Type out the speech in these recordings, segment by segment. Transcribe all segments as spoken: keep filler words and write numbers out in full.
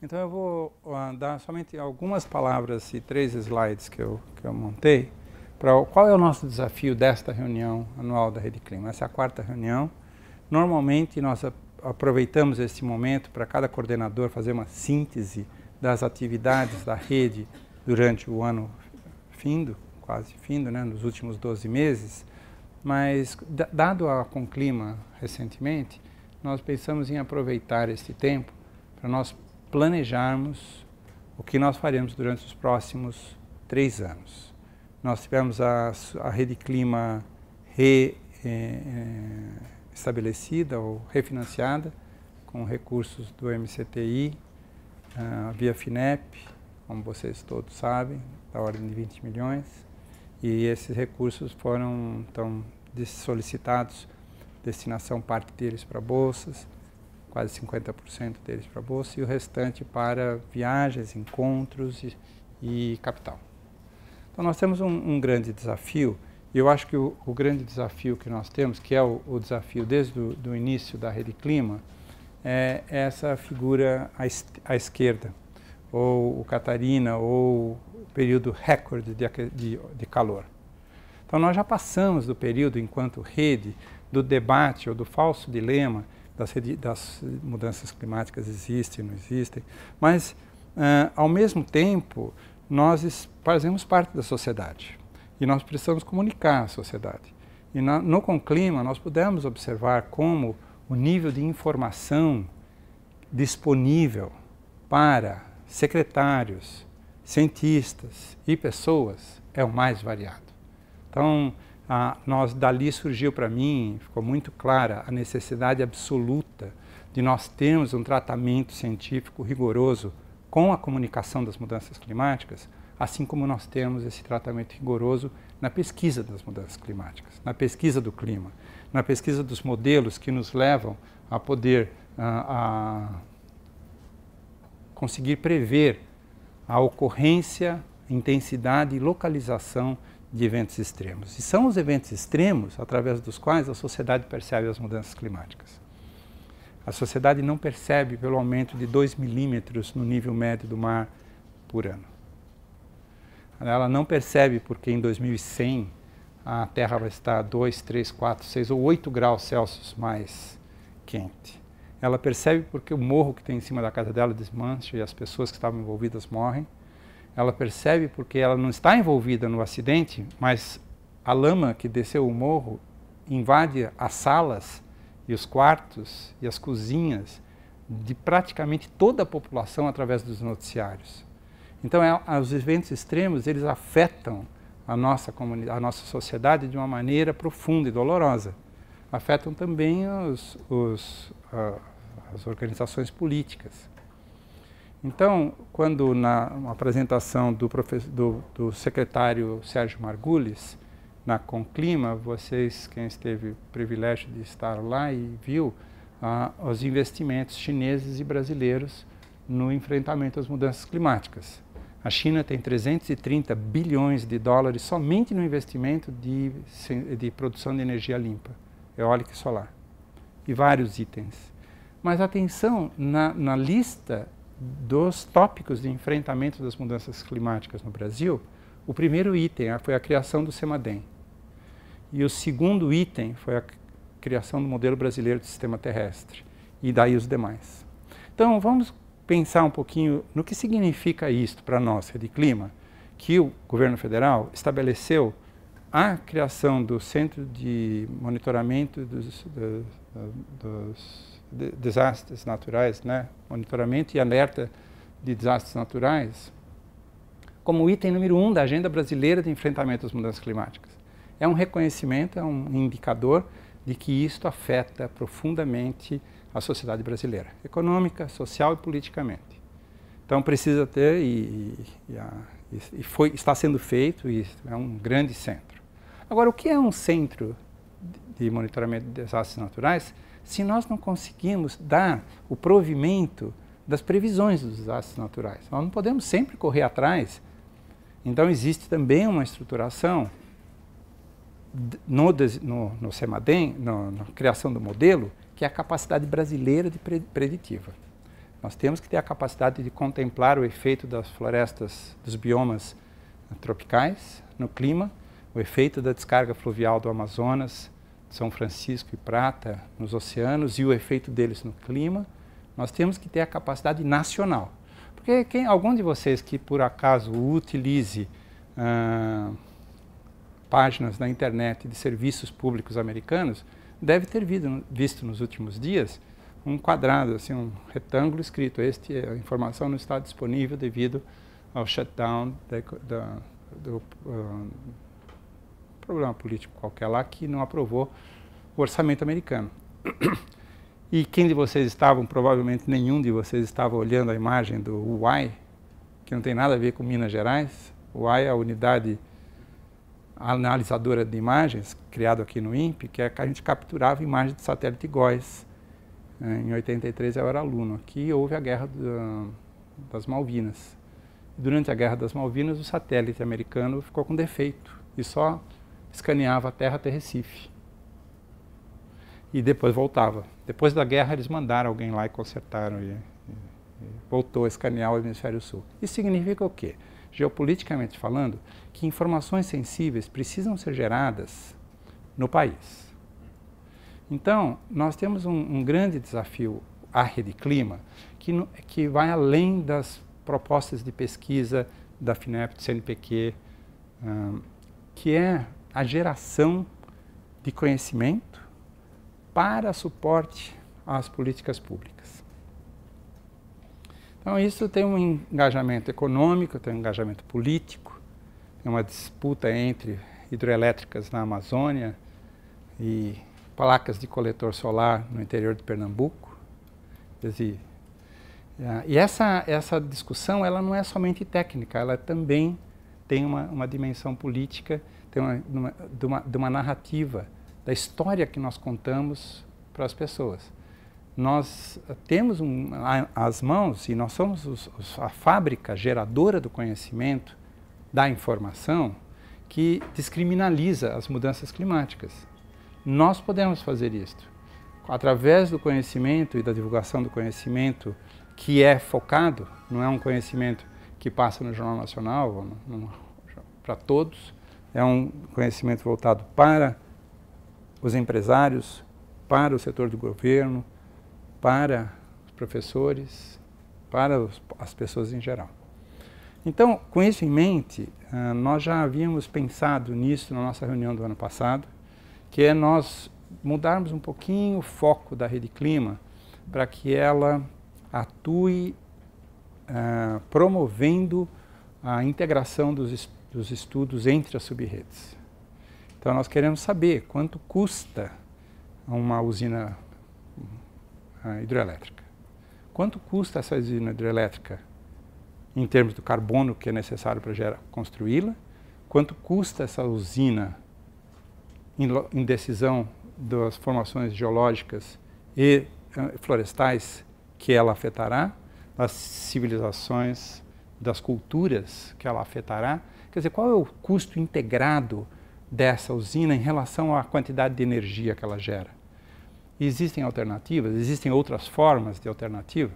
Então eu vou uh, dar somente algumas palavras e três slides que eu, que eu montei para qual é o nosso desafio desta reunião anual da Rede Clima. Essa é a quarta reunião. Normalmente nós aproveitamos esse momento para cada coordenador fazer uma síntese das atividades da rede durante o ano findo, quase findo, né, nos últimos doze meses, mas dado a Conclima recentemente, nós pensamos em aproveitar este tempo para nós planejarmos o que nós faremos durante os próximos três anos. Nós tivemos a, a Rede Clima reestabelecida eh, ou refinanciada com recursos do M C T I, uh, via FINEP, como vocês todos sabem, da ordem de vinte milhões, e esses recursos foram então solicitados, destinação parte deles para bolsas, quase cinquenta por cento deles para bolsa, e o restante para viagens, encontros e, e capital. Então nós temos um, um grande desafio, e eu acho que o, o grande desafio que nós temos, que é o, o desafio desde o do início da Rede Clima, é essa figura à, es à esquerda, ou o Catarina, ou o período recorde de, de, de calor. Então nós já passamos do período, enquanto rede, do debate ou do falso dilema das, das mudanças climáticas existem, não existem, mas uh, ao mesmo tempo nós fazemos parte da sociedade e nós precisamos comunicar à sociedade. E na, no Conclima nós pudemos observar como o nível de informação disponível para secretários, cientistas e pessoas é o mais variado. Então, a, nós, dali surgiu para mim, ficou muito clara a necessidade absoluta de nós termos um tratamento científico rigoroso com a comunicação das mudanças climáticas, assim como nós temos esse tratamento rigoroso na pesquisa das mudanças climáticas, na pesquisa do clima, na pesquisa dos modelos que nos levam a poder a, a conseguir prever a ocorrência, intensidade e localização de eventos extremos. E são os eventos extremos através dos quais a sociedade percebe as mudanças climáticas. A sociedade não percebe pelo aumento de dois milímetros no nível médio do mar por ano. Ela não percebe porque em dois mil e cem a Terra vai estar dois, três, quatro, seis ou oito graus Celsius mais quente. Ela percebe porque o morro que tem em cima da casa dela desmancha e as pessoas que estavam envolvidas morrem. Ela percebe porque ela não está envolvida no acidente, mas a lama que desceu o morro invade as salas e os quartos e as cozinhas de praticamente toda a população através dos noticiários. Então, é, os eventos extremos, eles afetam a nossa comunidade, a nossa sociedade de uma maneira profunda e dolorosa. Afetam também os, os, uh, as organizações políticas. Então, quando na apresentação do, do, do secretário Sérgio Margulis, na Conclima, vocês, quem teve o privilégio de estar lá e viu uh, os investimentos chineses e brasileiros no enfrentamento às mudanças climáticas. A China tem trezentos e trinta bilhões de dólares somente no investimento de, de produção de energia limpa, eólica e solar, e vários itens. Mas atenção, na, na lista dos tópicos de enfrentamento das mudanças climáticas no Brasil, o primeiro item foi a criação do CEMADEM. E o segundo item foi a criação do modelo brasileiro de sistema terrestre. E daí os demais. Então, vamos pensar um pouquinho no que significa isto para nós, Rede Clima, que o governo federal estabeleceu a criação do Centro de Monitoramento dos, dos, dos de desastres naturais, né? Monitoramento e alerta de desastres naturais, como item número um da Agenda Brasileira de Enfrentamento às Mudanças Climáticas. É um reconhecimento, é um indicador de que isto afeta profundamente a sociedade brasileira, econômica, social e politicamente. Então precisa ter, e, e, a, e foi, está sendo feito, e é um grande centro. Agora, o que é um centro de monitoramento de desastres naturais se nós não conseguimos dar o provimento das previsões dos desastres naturais? Nós não podemos sempre correr atrás. Então existe também uma estruturação no, no, no CEMADEM, no, na criação do modelo, que é a capacidade brasileira de preditiva. Nós temos que ter a capacidade de contemplar o efeito das florestas, dos biomas tropicais no clima, o efeito da descarga fluvial do Amazonas, São Francisco e Prata nos oceanos e o efeito deles no clima. Nós temos que ter a capacidade nacional. Porque quem, algum de vocês que por acaso utilize ah, páginas na internet de serviços públicos americanos, deve ter visto, visto nos últimos dias um quadrado, assim, um retângulo escrito: este, a informação não está disponível devido ao shutdown da, da, do uh, problema político qualquer lá que não aprovou o orçamento americano. E quem de vocês estavam, provavelmente nenhum de vocês estava olhando a imagem do U A I, que não tem nada a ver com Minas Gerais. O U A I é a unidade analisadora de imagens, criado aqui no INPE, que é que a gente capturava imagens de satélite GOES. Em oitenta e três eu era aluno. Aqui houve a Guerra do, das Malvinas. Durante a Guerra das Malvinas, o satélite americano ficou com defeito e só escaneava a terra até Recife. E depois voltava. Depois da guerra, eles mandaram alguém lá e consertaram e, e, e voltou a escanear o hemisfério sul. Isso significa o quê? Geopoliticamente falando, que informações sensíveis precisam ser geradas no país. Então, nós temos um, um grande desafio à Rede Clima, que, no, que vai além das propostas de pesquisa da FINEP, do C N P Q, um, que é a geração de conhecimento para suporte às políticas públicas. Então, isso tem um engajamento econômico, tem um engajamento político, tem uma disputa entre hidrelétricas na Amazônia e placas de coletor solar no interior de Pernambuco. Quer dizer, e essa, essa discussão ela não é somente técnica, ela também tem uma, uma dimensão política, tem uma, uma, de, uma, de uma narrativa, da história que nós contamos para as pessoas. Nós temos um, as mãos, e nós somos os, os, a fábrica geradora do conhecimento, da informação, que descriminaliza as mudanças climáticas. Nós podemos fazer isto. Através do conhecimento e da divulgação do conhecimento que é focado, não é um conhecimento que passa no Jornal Nacional, para todos, é um conhecimento voltado para os empresários, para o setor do governo, para os professores, para os, as pessoas em geral. Então, com isso em mente, uh, nós já havíamos pensado nisso na nossa reunião do ano passado, que é nós mudarmos um pouquinho o foco da Rede Clima para que ela atue uh, promovendo a integração dos, dos estudos entre as subredes. Então, nós queremos saber quanto custa uma usina uh, hidrelétrica. Quanto custa essa usina hidrelétrica em termos do carbono que é necessário para construí-la? Quanto custa essa usina em, em decisão das formações geológicas e uh, florestais que ela afetará, das civilizações, das culturas que ela afetará? Quer dizer, qual é o custo integrado dessa usina em relação à quantidade de energia que ela gera? Existem alternativas? Existem outras formas de alternativa?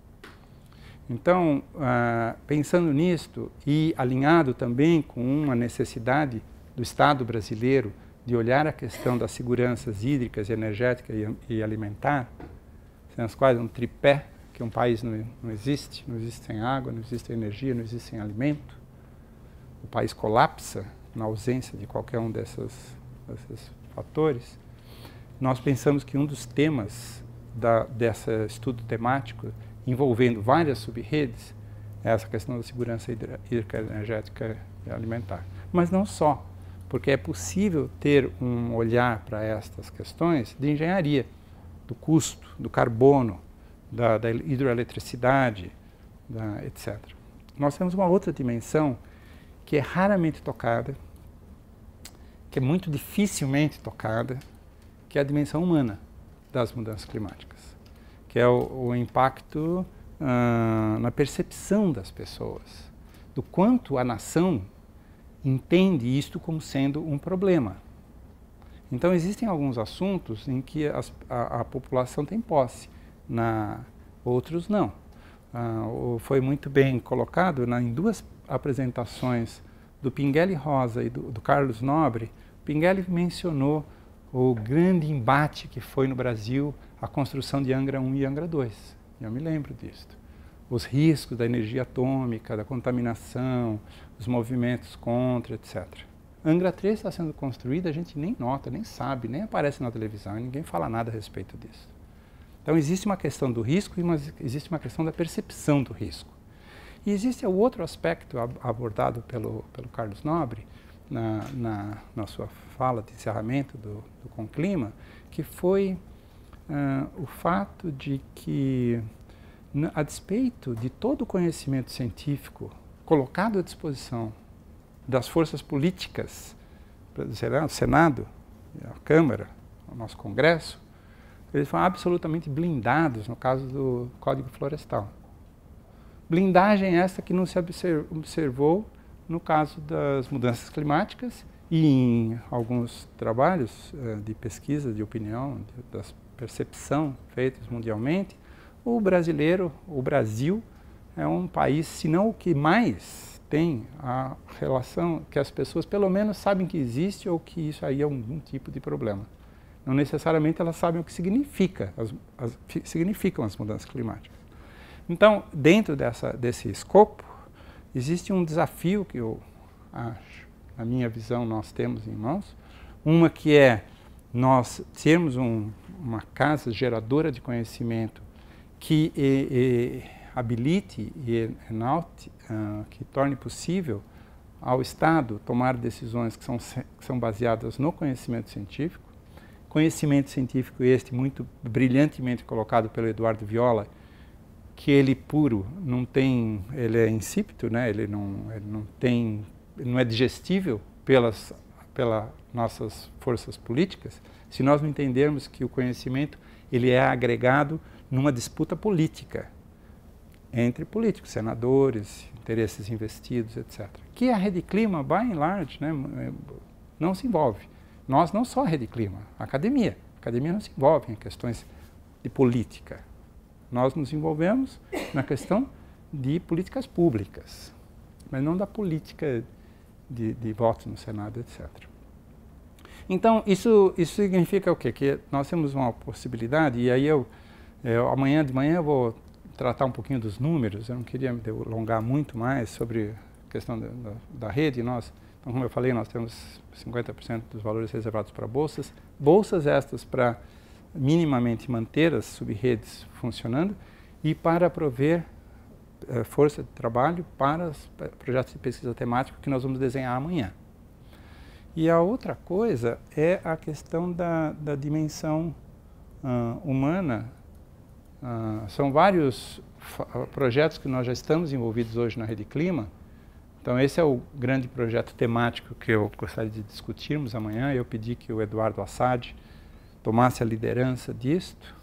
Então, uh, pensando nisto e alinhado também com uma necessidade do Estado brasileiro de olhar a questão das seguranças hídricas, energética e, e alimentar, sem as quais um tripé, que um país não, não existe, não existe sem água, não existe energia, não existe sem alimento, o país colapsa na ausência de qualquer um desses, desses fatores. Nós pensamos que um dos temas da, desse estudo temático, envolvendo várias subredes, é essa questão da segurança hídrica, energética e alimentar. Mas não só, porque é possível ter um olhar para estas questões de engenharia, do custo, do carbono, da, da hidroeletricidade, da, etcétera. Nós temos uma outra dimensão que é raramente tocada, que é muito dificilmente tocada, que é a dimensão humana das mudanças climáticas, que é o, o impacto uh, na percepção das pessoas, do quanto a nação entende isto como sendo um problema. Então, existem alguns assuntos em que as, a, a população tem posse, na, outros não. uh, foi muito bem colocado na, em duas apresentações do Pinguelli Rosa e do, do Carlos Nobre. Pinguelli mencionou o grande embate que foi no Brasil a construção de Angra um e Angra dois. Eu me lembro disso. Os riscos da energia atômica, da contaminação, os movimentos contra, etcétera. Angra três está sendo construída, a gente nem nota, nem sabe, nem aparece na televisão, ninguém fala nada a respeito disso. Então existe uma questão do risco e uma, existe uma questão da percepção do risco. E existe o outro aspecto abordado pelo, pelo Carlos Nobre, na, na, na sua fala de encerramento do, do Conclima, que foi uh, o fato de que, a despeito de todo o conhecimento científico colocado à disposição das forças políticas, o Senado, a Câmara, o nosso Congresso, eles foram absolutamente blindados no caso do Código Florestal. Blindagem essa que não se observou no caso das mudanças climáticas e em alguns trabalhos uh, de pesquisa, de opinião, de, da percepção feitos mundialmente, o brasileiro, o Brasil, é um país, se não o que mais tem a relação que as pessoas pelo menos sabem que existe ou que isso aí é algum tipo de problema. Não necessariamente elas sabem o que significa, as, as, significam as mudanças climáticas. Então, dentro dessa, desse escopo, existe um desafio que eu acho, na minha visão, nós temos em mãos. Uma que é nós termos um, uma casa geradora de conhecimento que e, e, habilite e enalte, uh, que torne possível ao Estado tomar decisões que são, que são baseadas no conhecimento científico. Conhecimento científico este muito brilhantemente colocado pelo Eduardo Viola, que ele puro não tem, ele é insípido, né? Ele não, ele não tem, ele não é digestível pelas, pelas nossas forças políticas, se nós não entendermos que o conhecimento ele é agregado numa disputa política entre políticos, senadores, interesses investidos, etcétera. Que a Rede Clima, by and large, né, não se envolve. Nós não só a Rede Clima, a academia. A academia não se envolve em questões de política. Nós nos envolvemos na questão de políticas públicas, mas não da política de, de votos no Senado, etcétera. Então, isso, isso significa o quê? Que nós temos uma possibilidade, e aí eu, eu, amanhã de manhã eu vou tratar um pouquinho dos números, eu não queria me alongar muito mais sobre a questão da, da, da rede. Nós, então, como eu falei, nós temos cinquenta por cento dos valores reservados para bolsas, bolsas estas para minimamente manter as sub-redes funcionando e para prover uh, força de trabalho para os projetos de pesquisa temática que nós vamos desenhar amanhã. E a outra coisa é a questão da, da dimensão uh, humana. Uh, são vários projetos que nós já estamos envolvidos hoje na Rede Clima. Então esse é o grande projeto temático que eu gostaria de discutirmos amanhã. Eu pedi que o Eduardo Assad tomasse a liderança disto.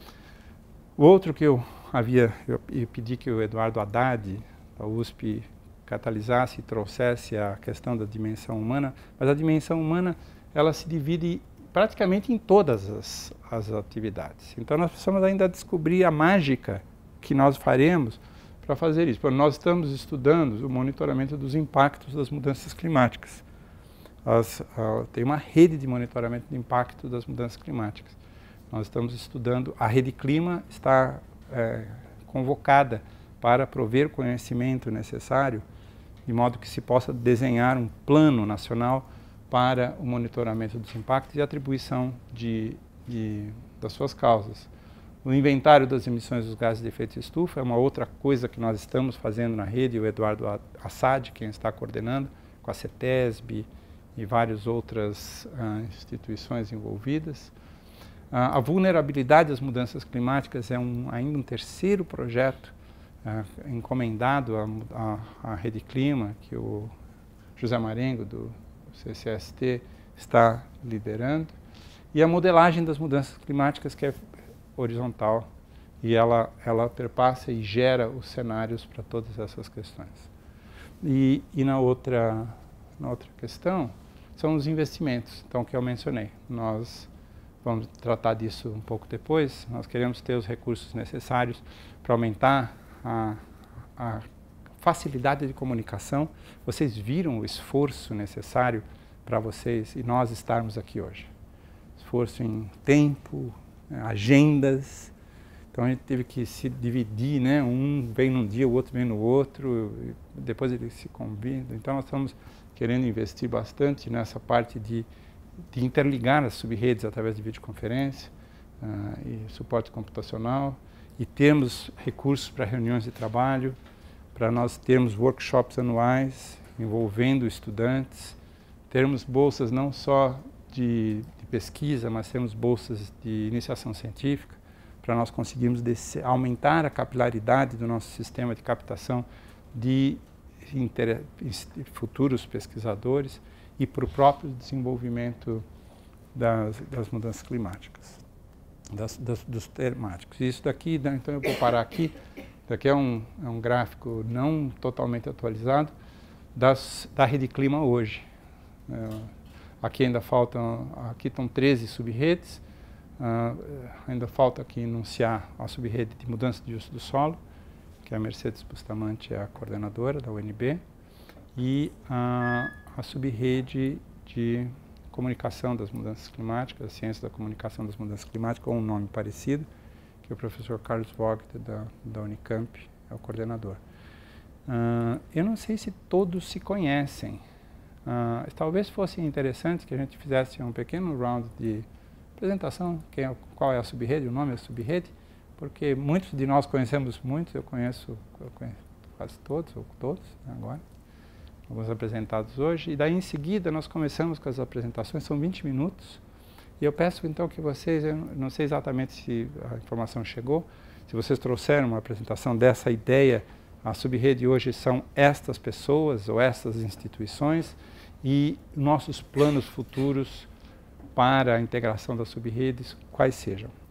O outro que eu havia, eu, eu pedi que o Eduardo Haddad, da U S P, catalisasse e trouxesse a questão da dimensão humana, mas a dimensão humana, ela se divide praticamente em todas as, as atividades. Então nós precisamos ainda descobrir a mágica que nós faremos para fazer isso. Porque nós estamos estudando o monitoramento dos impactos das mudanças climáticas. As, uh, tem uma rede de monitoramento do impacto das mudanças climáticas. Nós estamos estudando, a Rede Clima está é, convocada para prover o conhecimento necessário, de modo que se possa desenhar um plano nacional para o monitoramento dos impactos e atribuição de, de, das suas causas. O inventário das emissões dos gases de efeito estufa é uma outra coisa que nós estamos fazendo na rede, o Eduardo Assad, quem está coordenando, com a CETESB, e várias outras uh, instituições envolvidas. Uh, a vulnerabilidade às mudanças climáticas é um, ainda um terceiro projeto uh, encomendado à, à, à Rede Clima, que o José Marengo, do C C S T, está liderando. E a modelagem das mudanças climáticas, que é horizontal, e ela, ela perpassa e gera os cenários para todas essas questões. E, e na outra, na outra questão, são os investimentos, então, que eu mencionei. Nós vamos tratar disso um pouco depois. Nós queremos ter os recursos necessários para aumentar a, a facilidade de comunicação, vocês viram o esforço necessário para vocês e nós estarmos aqui hoje. Esforço em tempo, agendas. Então a gente teve que se dividir, né? Um vem num dia, o outro vem no outro, depois eles se combinam. Então nós estamos querendo investir bastante nessa parte de, de interligar as subredes através de videoconferência uh, e suporte computacional, e termos recursos para reuniões de trabalho, para nós termos workshops anuais envolvendo estudantes, termos bolsas não só de, de pesquisa, mas termos bolsas de iniciação científica, para nós conseguirmos descer, aumentar a capilaridade do nosso sistema de captação de inter, futuros pesquisadores e para o próprio desenvolvimento das, das mudanças climáticas, das, das, dos temáticos. Isso daqui, então eu vou parar aqui, daqui é um, é um gráfico não totalmente atualizado das, da Rede Clima hoje. É, aqui ainda faltam, aqui estão treze subredes. Uh, ainda falta aqui enunciar a subrede de mudança de uso do solo, que a Mercedes Bustamante é a coordenadora da U N B, e uh, a subrede de comunicação das mudanças climáticas, a ciência da comunicação das mudanças climáticas, com um nome parecido, que é o professor Carlos Vogt da, da Unicamp, é o coordenador. Uh, eu não sei se todos se conhecem. Uh, talvez fosse interessante que a gente fizesse um pequeno round de apresentação, quem é, qual é a subrede, o nome da subrede, porque muitos de nós conhecemos muitos, eu conheço, eu conheço quase todos, ou todos, né, agora, alguns apresentados hoje, e daí em seguida nós começamos com as apresentações, são vinte minutos, e eu peço então que vocês, eu não sei exatamente se a informação chegou, se vocês trouxeram uma apresentação dessa ideia, a subrede hoje são estas pessoas ou estas instituições e nossos planos futuros para a integração das subredes, quais sejam.